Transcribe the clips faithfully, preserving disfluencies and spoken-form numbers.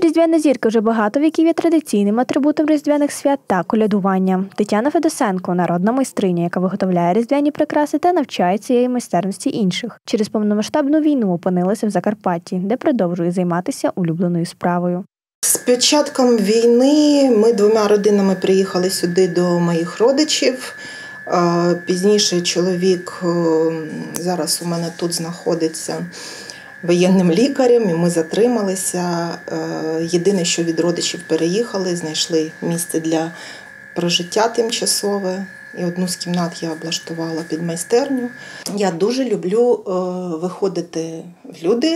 Різдвяна зірка вже багато віків є традиційним атрибутом різдвяних свят та колядування. Тетяна Федосенко – народна майстриня, яка виготовляє різдвяні прикраси та навчає цієї майстерності інших. Через повномасштабну війну опинилася в Закарпатті, де продовжує займатися улюбленою справою. З початком війни ми двома родинами приїхали сюди до моїх родичів. Пізніше чоловік зараз у мене тут знаходиться воєнним лікарем, і ми затрималися. Єдине, що від родичів переїхали, знайшли місце для прожиття тимчасове. І одну з кімнат я облаштувала під майстерню. Я дуже люблю виходити в люди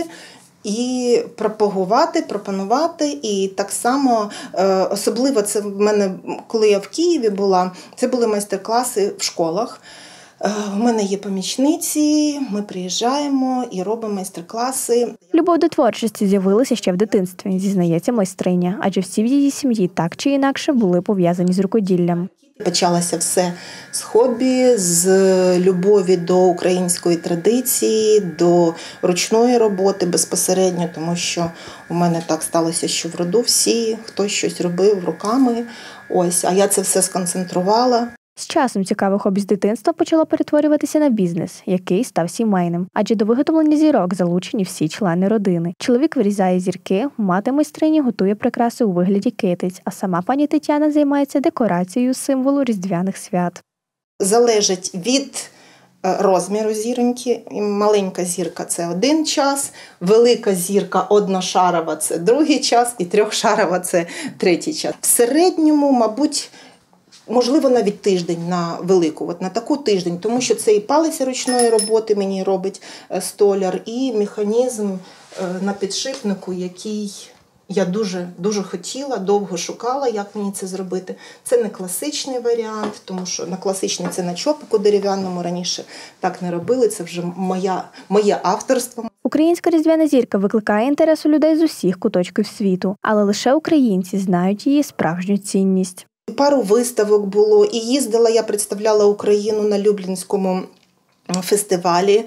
і пропагувати, пропонувати. І так само, особливо це в мене, коли я в Києві була, це були майстер-класи в школах. У мене є помічниці, ми приїжджаємо і робимо майстер-класи. Любов до творчості з'явилася ще в дитинстві, зізнається майстриня, адже всі в її сім'ї так чи інакше були пов'язані з рукоділлям. Почалося все з хобі, з любові до української традиції, до ручної роботи безпосередньо, тому що у мене так сталося, що в роду всі, хтось щось робив руками, ось, а я це все сконцентрувала. З часом цікаве хобі з дитинства почало перетворюватися на бізнес, який став сімейним. Адже до виготовлення зірок залучені всі члени родини. Чоловік вирізає зірки, мати майстрині готує прикраси у вигляді китиць, а сама пані Тетяна займається декорацією символу різдвяних свят. Залежить від розміру зіроньки. Маленька зірка – це один час, велика зірка одношарова – це другий час і трьохшарова – це третій час. В середньому, мабуть, можливо, навіть тиждень на велику, от на таку тиждень, тому що це і палиця ручної роботи мені робить столяр, і механізм на підшипнику, який я дуже, дуже хотіла, довго шукала, як мені це зробити. Це не класичний варіант, тому що на класичний це на чопику дерев'яному, раніше так не робили, це вже моя, моє авторство. Українська різдвяна зірка викликає інтерес у людей з усіх куточків світу, але лише українці знають її справжню цінність. Пару виставок було, і їздила, я представляла Україну на Люблінському фестивалі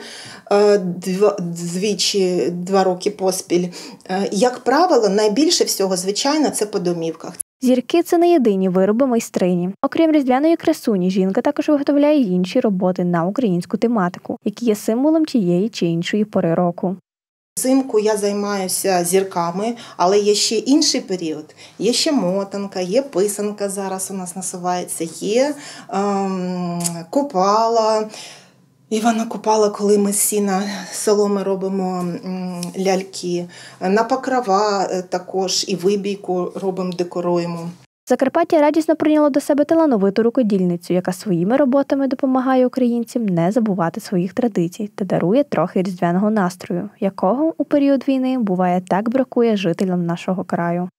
двічі, два роки поспіль. Як правило, найбільше всього, звичайно, це по домівках. Зірки – це не єдині вироби майстрині. Окрім різдвяної красуні, жінка також виготовляє інші роботи на українську тематику, які є символом тієї чи іншої пори року. Взимку я займаюся зірками, але є ще інший період. Є ще мотанка, є писанка зараз у нас насувається, є ем, купала. Івана Купала, коли ми з сіна соломи робимо ляльки. На покрова також і вибійку робимо, декоруємо. Закарпаття радісно прийняло до себе талановиту рукодільницю, яка своїми роботами допомагає українцям не забувати своїх традицій та дарує трохи різдвяного настрою, якого у період війни буває так бракує жителям нашого краю.